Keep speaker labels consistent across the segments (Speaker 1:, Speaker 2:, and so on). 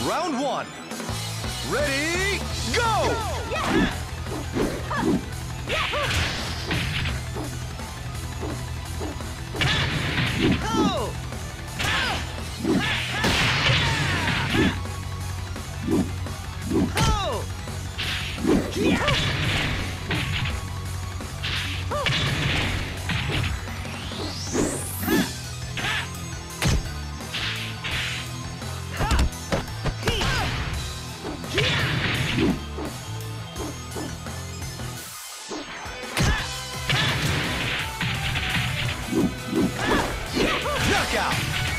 Speaker 1: Round one. Ready, go! Knockout!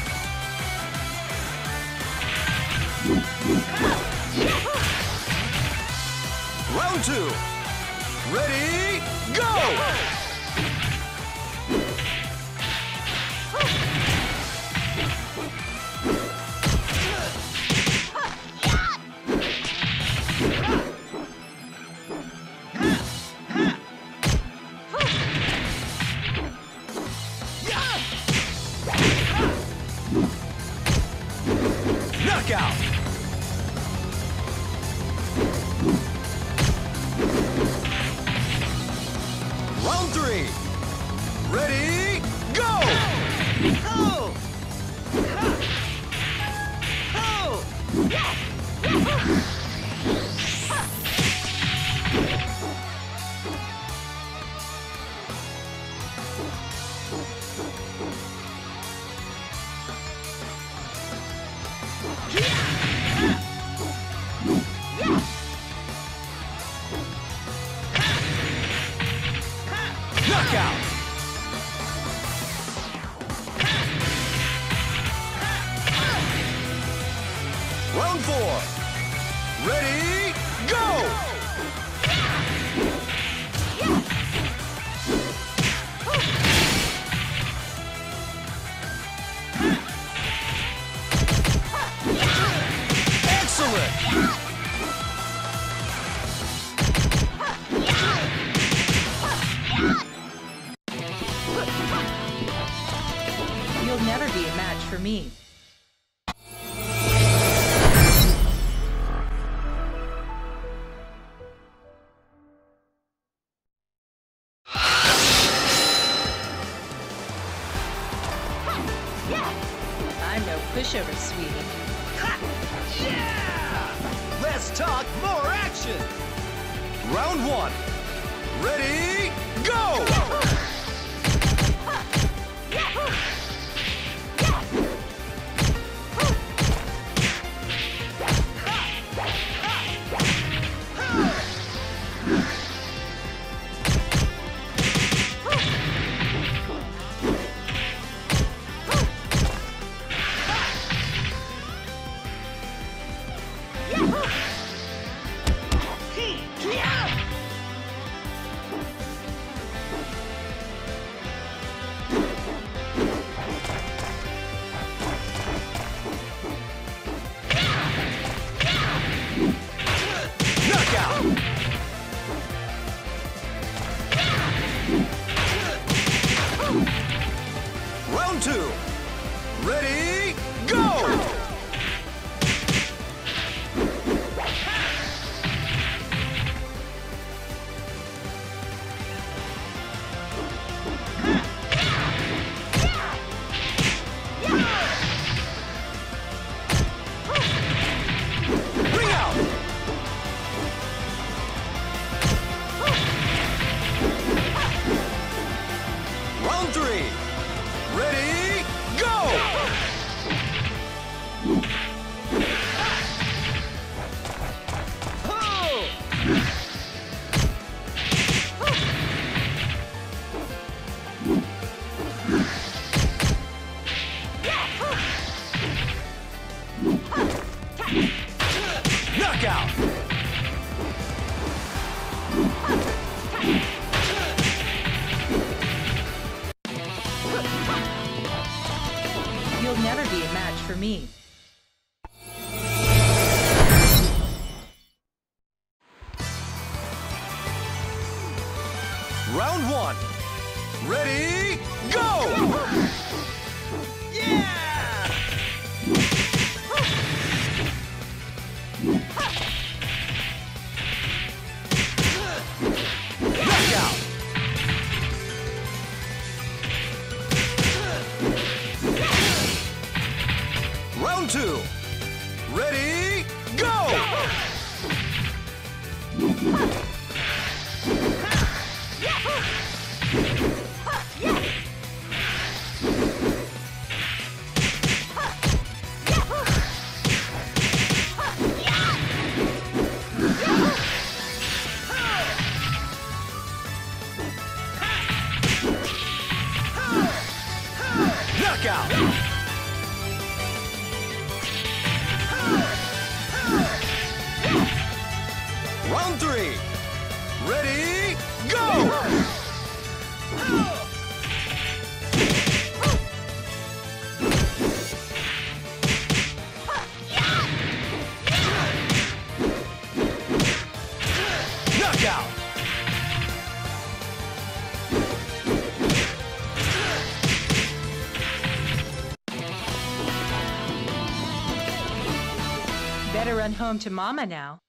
Speaker 1: Round two. Ready, go! Knockout! Round three. Ready, go! Knockout! Round four. Ready, go! Excellent!
Speaker 2: You'll never be a match for me. I'm no pushover, sweetie.
Speaker 1: Yeah! Let's talk more action! Round one. Ready, go! Round two. Ready, go! Bring out! Round three. Ready, go! Knockout!
Speaker 2: You'll never be a match for me.
Speaker 1: Round one. Ready, go! Yeah! Round 2. Ready, go! Knockout! Round 3. Ready, go! Knockout!
Speaker 2: Better run home to Mama now.